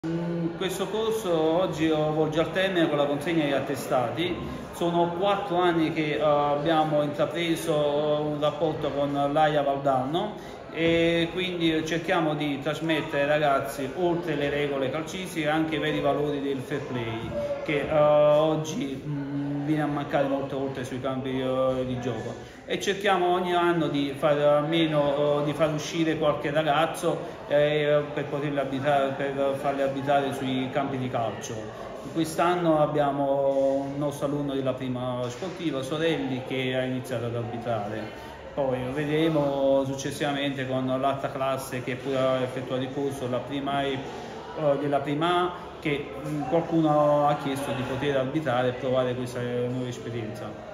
Questo corso oggi volge al termine con la consegna degli attestati. Sono 4 anni che abbiamo intrapreso un rapporto con l'AIA Valdarno e quindi cerchiamo di trasmettere ai ragazzi, oltre le regole calcistiche, anche i veri valori del fair play, che oggi viene a mancare molte volte sui campi di gioco, e cerchiamo ogni anno di far uscire qualche ragazzo per farli abitare sui campi di calcio. Quest'anno abbiamo un nostro alunno della prima sportiva, Sorelli, che ha iniziato ad arbitrare. Poi vedremo successivamente con l'altra classe che pure ha effettuato il corso, della prima A, che qualcuno ha chiesto di poter arbitrare e provare questa nuova esperienza.